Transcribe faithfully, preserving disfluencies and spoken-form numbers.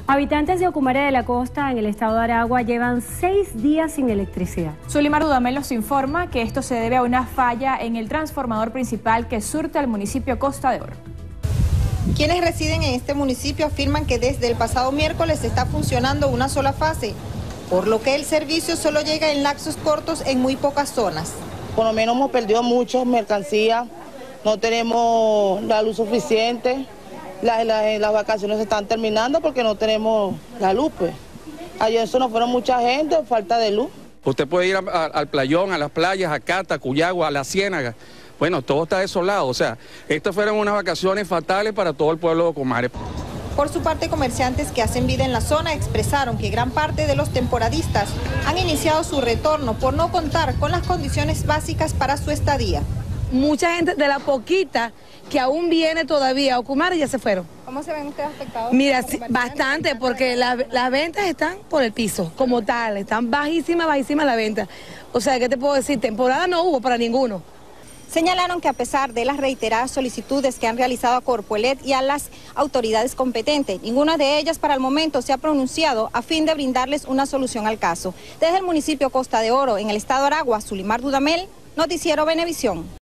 Habitantes de Ocumare de la Costa, en el estado de Aragua, llevan seis días sin electricidad. Zulimar Dudamel nos informa que esto se debe a una falla en el transformador principal que surte al municipio Costa de Oro. Quienes residen en este municipio afirman que desde el pasado miércoles está funcionando una sola fase, por lo que el servicio solo llega en lapsos cortos en muy pocas zonas. Por lo menos hemos perdido mucho mercancía, no tenemos la luz suficiente, las, las, las vacaciones se están terminando porque no tenemos la luz. Pues. Ayer eso no fueron mucha gente, falta de luz. Usted puede ir a, a, al playón, a las playas, a Cata, Cuyagua, a la Ciénaga. Bueno, todo está desolado, o sea, estas fueron unas vacaciones fatales para todo el pueblo de Ocumare. Por su parte, comerciantes que hacen vida en la zona expresaron que gran parte de los temporadistas han iniciado su retorno por no contar con las condiciones básicas para su estadía. Mucha gente de la poquita que aún viene todavía a Ocumare ya se fueron. ¿Cómo se ven ustedes afectados? Mira, sí, bastante, porque la, las ventas están por el piso, como tal, están bajísimas, bajísimas las ventas. O sea, ¿qué te puedo decir? Temporada no hubo para ninguno. Señalaron que a pesar de las reiteradas solicitudes que han realizado a Corpoelec y a las autoridades competentes, ninguna de ellas para el momento se ha pronunciado a fin de brindarles una solución al caso. Desde el municipio Costa de Oro, en el estado de Aragua, Zulimar Dudamel, Noticiero Venevisión.